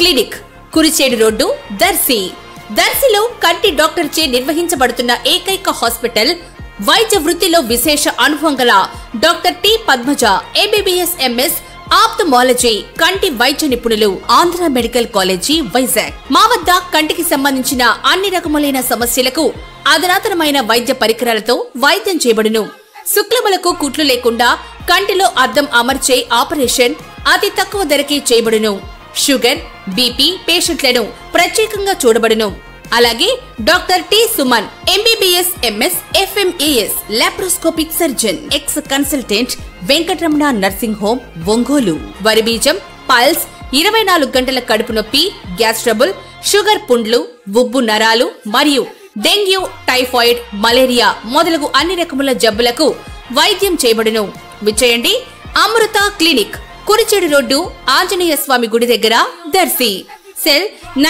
Clinic Kurichedu road Darsi. దర్శిలో కంటి doctor చే నిర్వహించబడుతున్న ఏకైక హాస్పిటల్. వైద్య వృత్తిలో విశేష అనుభవం గల doctor T Padmaja MBBS MS ophthalmology కంటి వైద్య నిపుణులు. Andhra medical college Vizag. మా వద్ద కంటికి సంబంధించిన అన్ని రకములైన సమస్యలకు అధునాతనమైన వైద్య పరికరాలతో వైద్యం చేయబడును. శుక్లములకు కుట్లు లేకుండా కంటిలో అద్దం అమర్చే ఆపరేషన్ అతి తక్కువ ధరకే చేయబడును. షుగర్, బీపీ పేషెంట్లను ప్రత్యేకంగా చూడబడును. అలాగే doctor T Suman MBBS MS FMAS laparoscopic surgeon, ex consultant, Venkataramana nursing home Ongole. వరి బీజం, పల్స్, 24 గంటల కడుపు నొప్పి, గ్యాస్ ట్రబుల్, షుగర్ పుండ్లు, ఉబ్బు నరాలు మరియు డెంగ్యూ, టైఫాయిడ్, మలేరియా మొదలగు అన్ని రకముల జబ్బులకు వైద్యం చేయబడును. విచేయండి అమృత క్లినిక్, కురిచేడు రోడ్డు, ఆంజనేయ స్వామి గుడి దగ్గర, దర్శి. సెల్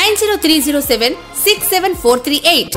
9030767438.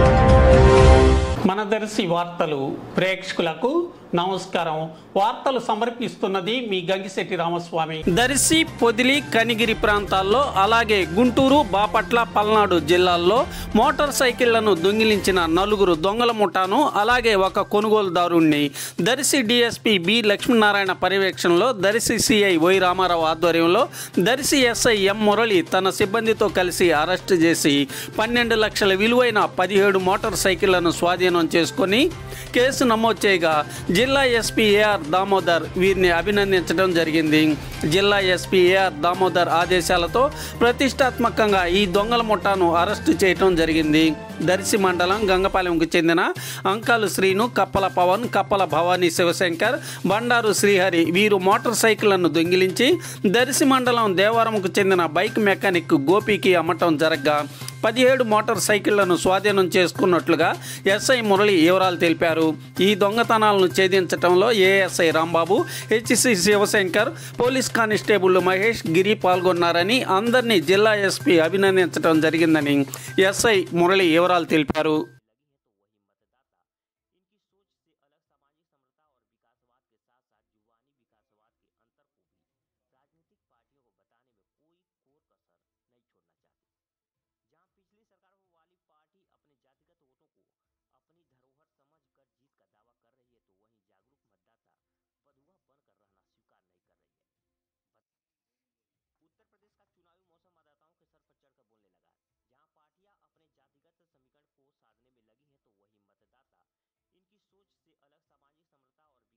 మన దర్శి వార్తలు ప్రేక్షకులకు నమస్కారం. వార్తలు సమర్పిస్తున్నది మీ గంగిశెట్టి రామస్వామి. దర్శి, పొదిలి, కనిగిరి ప్రాంతాల్లో అలాగే గుంటూరు, బాపట్ల, పల్నాడు జిల్లాల్లో మోటార్ సైకిళ్లను దొంగిలించిన 4 దొంగల ముఠాను అలాగే ఒక కొనుగోలుదారుణ్ణి దర్శి డీఎస్పీ బి లక్ష్మీనారాయణ పర్యవేక్షణలో దర్శి సిఐ వై రామారావు ఆధ్వర్యంలో దర్శి ఎస్ఐ ఎం మురళి తన సిబ్బందితో కలిసి అరెస్టు చేసి 12 లక్షల విలువైన 17 మోటార్ సైకిళ్లను స్వాధీనం చేసుకొని కేసు నమోదు చేయగా జిల్లా ఎస్పీ ఏఆర్ దామోదర్ వీరిని అభినందించడం జరిగింది. జిల్లా ఎస్పీ ఏఆర్ దామోదర్ ఆదేశాలతో ప్రతిష్టాత్మకంగా ఈ దొంగల ముఠాను అరెస్టు చేయడం జరిగింది. దర్శి మండలం గంగపాలెంకు చెందిన అంకాలు శ్రీను, కప్పల పవన్, కప్పల భవానీ శివశంకర్, బండారు శ్రీహరి వీరు మోటార్ సైకిళ్లను దొంగిలించి దర్శి మండలం దేవారంకు చెందిన బైక్ మెకానిక్ గోపికి అమ్మటం జరగ్గా 17 మోటార్ సైకిళ్లను స్వాధీనం చేసుకున్నట్లుగా ఎస్ఐ మురళి వివరాలు తెలిపారు. ఈ దొంగతనాలను ఛేదించడంలో ASI Rambabu, HC Sivasankar, police constable Mahesh, Giri పాల్గొన్నారని అందరినీ జిల్లా ఎస్పీ అభినందించడం జరిగిందని ఎస్ఐ మురళి వివరాలు తెలిపారు. पिछली सरकारों वाली पार्टी अपने जातिगत वोटों को अपनी धरोहर समझकर जीत का दावा कर रही है, तो वहीं जागरूक मतदाता बधुआ बनकर रहना स्वीकार नहीं कर रही है। उत्तर प्रदेश का चुनावी मौसम मतदाताओं के सर पर चढ़कर बोलने लगा। जहां पार्टियां अपने जातिगत समीकरण को साधने में लगी हैं, तो वहीं मतदाता इनकी सोच से अलग सामाजिक समरसता और